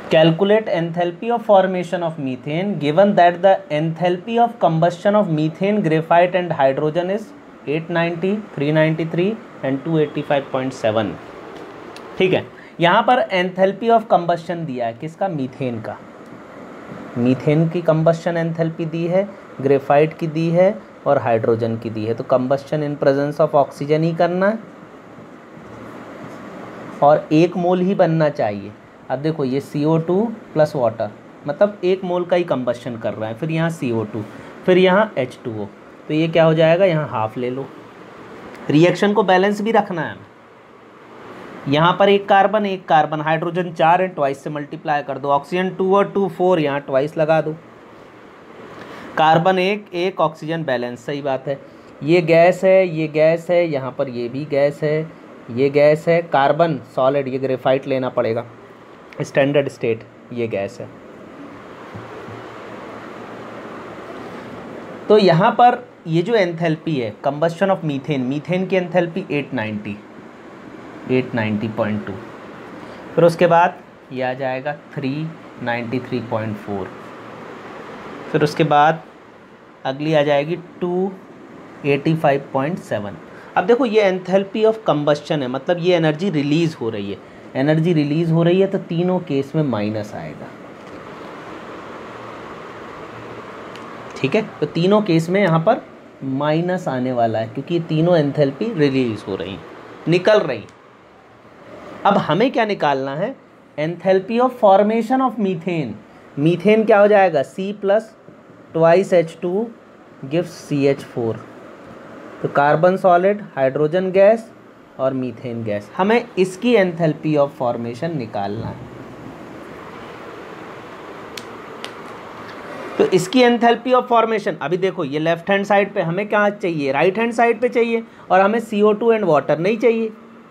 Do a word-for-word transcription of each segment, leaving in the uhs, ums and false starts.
Calculate enthalpy of formation of methane given that the enthalpy of combustion of methane, graphite and hydrogen is eight ninety, three ninety-three and two eighty-five point seven। ठीक है, यहाँ पर enthalpy of combustion दिया है किसका, methane का। Methane की combustion enthalpy दी है, ग्रेफाइट की दी है और हाइड्रोजन की दी है। तो combustion in presence of oxygen ही करना है और एक मोल ही बनना चाहिए। अब देखो ये C O two plus water, मतलब एक मोल का ही कंबस्शन कर रहा है, फिर यहाँ सी ओ टू, फिर यहाँ एच टू ओ, तो ये क्या हो जाएगा, यहाँ हाफ ले लो। रिएक्शन को बैलेंस भी रखना है, यहाँ पर एक कार्बन एक कार्बन, हाइड्रोजन चार है, ट्वाइस से मल्टीप्लाई कर दो। ऑक्सीजन टू और टू फोर, यहाँ ट्वाइस लगा दो। कार्बन एक एक, ऑक्सीजन बैलेंस, सही बात है। ये गैस है, ये गैस है, यहाँ पर ये भी गैस है, ये गैस है। कार्बन सॉलिड, ये ग्रेफाइट लेना पड़ेगा, स्टैंडर्ड स्टेट, ये गैस है। तो यहाँ पर ये जो एंथैल्पी है कंबस्शन ऑफ मीथेन, मीथेन की enthalpy eight ninety, eight ninety point two, फिर उसके बाद ये आ जाएगा three ninety three point four, फिर उसके बाद अगली आ जाएगी two eighty five point seven. अब देखो ये एंथैल्पी ऑफ कंबस्शन है, मतलब ये एनर्जी रिलीज़ हो रही है, एनर्जी रिलीज़ हो रही है तो तीनों केस में माइनस आएगा। ठीक है, तो तीनों केस में यहाँ पर माइनस आने वाला है क्योंकि तीनों एंथैल्पी रिलीज़ हो रही, निकल रही। अब हमें क्या निकालना है, enthalpy of formation of methane. Methane क्या हो जाएगा, C plus twice H two gives C H four. तो कार्बन सॉलिड, हाइड्रोजन गैस और मीथेन गैस, हमें इसकी एंथैल्पी ऑफ फॉर्मेशन निकालना है। तो इसकी एंथैल्पी ऑफ फॉर्मेशन, अभी देखो ये लेफ्ट हैंड साइड पे हमें क्या चाहिए, राइट हैंड साइड पे चाहिए, और हमें C O two and water नहीं चाहिए।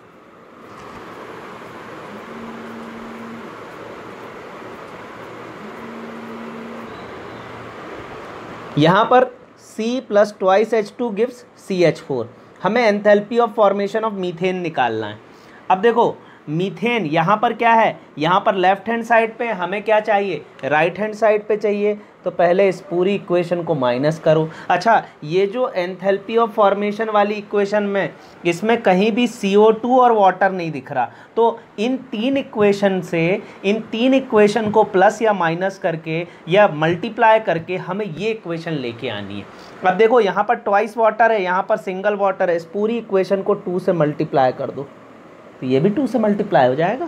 यहाँ पर C plus twice H two gives C H four, हमें enthalpy of formation of methane निकालना है। अब देखो मीथेन यहाँ पर क्या है, यहाँ पर लेफ्ट हैंड साइड पे हमें क्या चाहिए, राइट हैंड साइड पे चाहिए। तो पहले इस पूरी इक्वेशन को माइनस करो। अच्छा, ये जो एंथैल्पी ऑफ फॉर्मेशन वाली इक्वेशन में, इसमें कहीं भी सी ओ टू और वाटर नहीं दिख रहा, तो इन तीन इक्वेशन से, इन तीन इक्वेशन को प्लस या माइनस करके या मल्टीप्लाई करके हमें ये इक्वेशन लेके आनी है। अब देखो यहाँ पर ट्वाइस वाटर है, यहाँ पर सिंगल वाटर है, इस पूरी इक्वेशन को टू से मल्टीप्लाई कर दो, तो ये भी टू से मल्टीप्लाई हो जाएगा।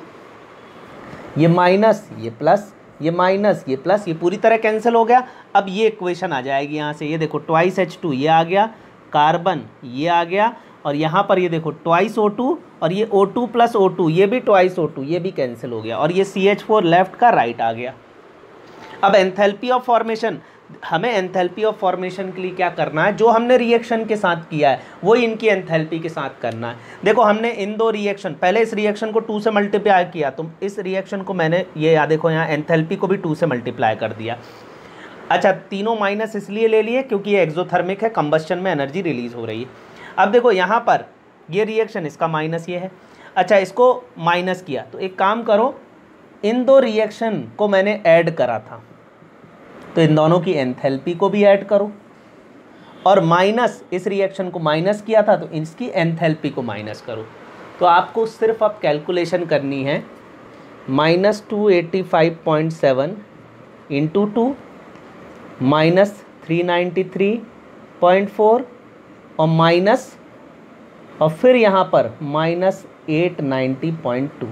ये माइनस, ये प्लस, ये माइनस, ये प्लस, ये पूरी तरह कैंसिल हो गया। अब ये इक्वेशन आ जाएगी यहाँ से, ये देखो ट्वाइस एच टू ये आ गया, कार्बन ये आ गया, और यहाँ पर ये देखो ट्वाइस ओ टू, और ये O two plus O two, ये भी ट्वाइस ओ टू, ये भी कैंसिल हो गया, और ये सी एच फोर लेफ्ट का राइट आ गया। अब एंथैल्पी ऑफ फॉर्मेशन, हमें एंथैल्पी ऑफ फॉर्मेशन के लिए क्या करना है, जो हमने रिएक्शन के साथ किया है वो इनकी एंथैल्पी के साथ करना है। देखो हमने इन दो रिएक्शन, पहले इस रिएक्शन को टू से मल्टीप्लाई किया, तो इस रिएक्शन को मैंने ये याद देखो यहाँ एंथैल्पी को भी टू से मल्टीप्लाई कर दिया। अच्छा, तीनों माइनस इसलिए ले लिए क्योंकि ये एक्सोथर्मिक है, कंबस्शन में एनर्जी रिलीज हो रही है। अब देखो यहाँ पर ये रिएक्शन, इसका माइनस ये है। अच्छा, इसको माइनस किया, तो एक काम करो, इन दो रिएक्शन को मैंने ऐड करा था, तो इन दोनों की एंथैल्पी को भी ऐड करो, और माइनस इस रिएक्शन को माइनस किया था तो इसकी एंथैल्पी को माइनस करो। तो आपको सिर्फ अब कैलकुलेशन करनी है, minus two eighty five point seven into two minus three ninety three point four और माइनस, और फिर यहाँ पर minus eight ninety point two.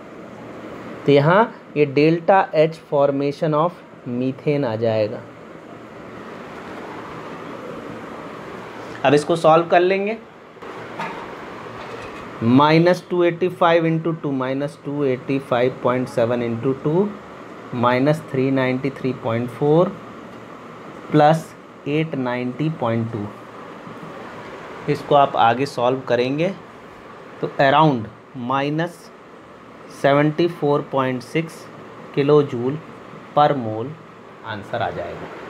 तो यहाँ ये delta H formation of methane आ जाएगा। अब इसको सॉल्व कर लेंगे, minus two eighty five into two, minus two eighty five point seven into two minus three ninety three point four plus eight ninety point two. इसको आप आगे solve करेंगे तो around minus seventy four point six kilo joule पर mole answer आ जाएगा।